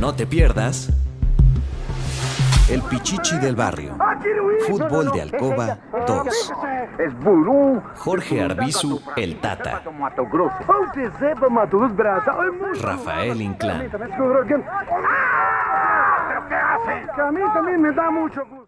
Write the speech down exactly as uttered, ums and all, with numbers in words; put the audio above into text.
No te pierdas El Pichichi del Barrio, Fútbol de Alcoba dos. Jorge Arbizu, el Tata. Rafael Inclán. A mí también me da mucho gusto.